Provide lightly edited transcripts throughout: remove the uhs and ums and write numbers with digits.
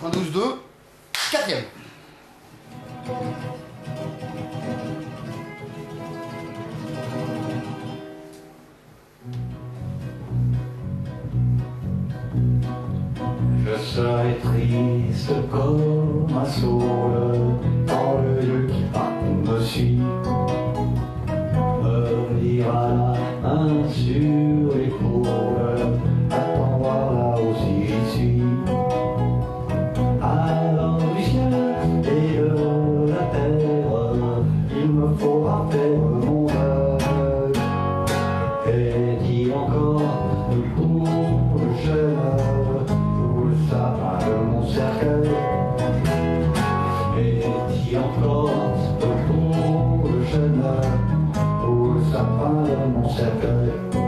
92-2, quatrième. Je serai triste comme un saule quand le Dieu qui partout me suit me lira la main sur l'épaule. Attends voir là aussi j'y suis. Alors du ciel et de la terre, il me faudra faire mon œuvre. Et dis encore pour le jeune de mon cercueil, et dis encore pour le jeune pour le sapin de mon cercueil.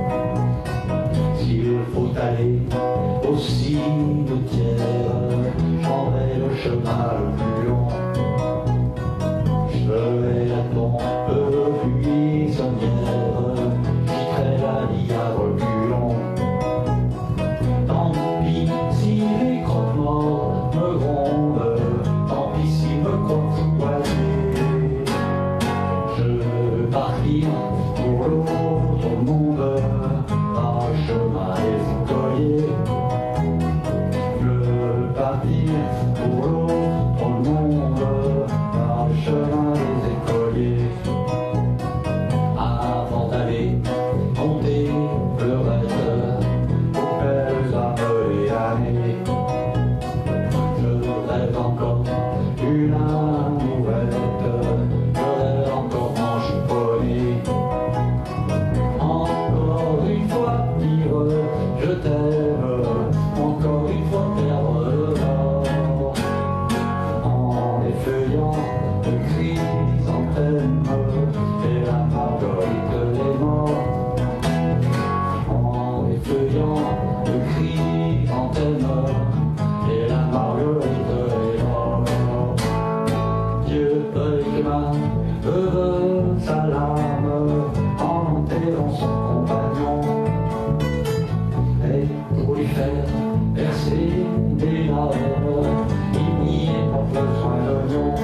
S'il faut aller au cimetière, j'en vais le chemin le plus long. Je vais la tombe buissonnière, j'y la vie à reculons. Tant pis si les croque-morts me grondent, tant pis s'ils me croient foisé. Je veux partir pour l'autre monde, par le chemin des écoliers. Je veux partir pour l'autre monde, par le chemin des écoliers. Avant d'aller compter le reste, je rêve encore une amourette, je rêve encore en chiffonné. Encore une fois dire je t'aime, encore une fois perdre le nord. En effeuillant de chrysanthème et la marguerite des morts. En effeuillant de chrysanthème et la marguerite est morte. Dieu demain heureux sa larme en enterrant son compagnon, et pour lui faire verser des larmes, il n'y est pas besoin d'oignon.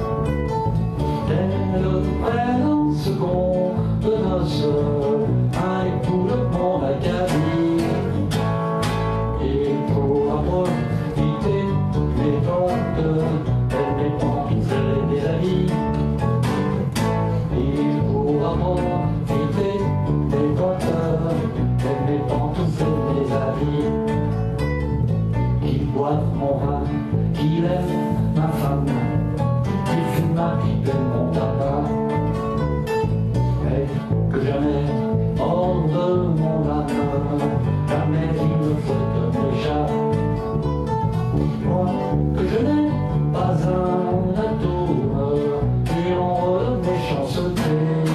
Elle prenne en second de noces un époux le monde acabit. Il pourra profiter des portes, elle dépend des amis. Il pourra profiter des portes, elle dépend des amis. Qu'il boive mon vin, qu'il aime ma femme, qu'il fume ma pipe et mon tabac, et que jamais hors de mon âme, jamais il ne faut que m'échappe. Moi, que je n'ai pas un atome qui ombre de méchanceté.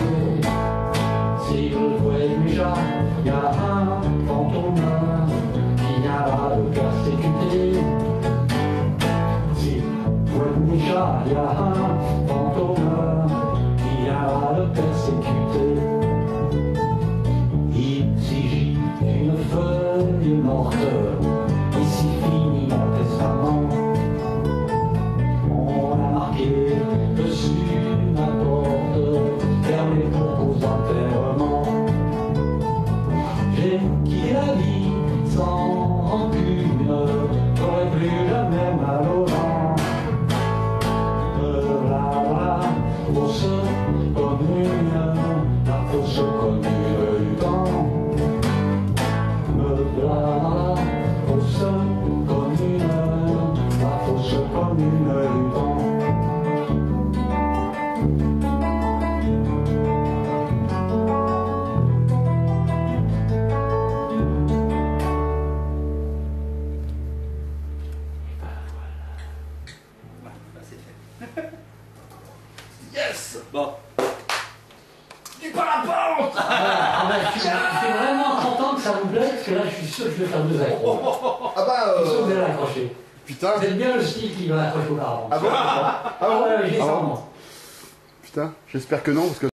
Si vous voyez déjà, il y a un fantôme qui viendra le persécuter. Si vous voyez déjà, il y a un fantôme qui viendra le persécuter. Ici gît une feuille morte, ici finit mon testament. On a marqué dessus ma porte, fermée pour vos enterrements. J'ai quitté la vie sans rancune, j'aurais plus jamais mal aux dents. La fausse commune, la fausse commune du temps. La fausse commune, la fausse commune du temps. Yes. Bon. Du parapente. Je suis vraiment content que ça vous plaise, parce que là je suis sûr que je vais faire 2 accros. Ah bah Je suis sûr que vous allez l'accrocher. putain. Vous êtes bien le style qui va accrocher au parapente. Ah bon? Ah ouais, j'ai ça, moi. Putain, j'espère que non parce que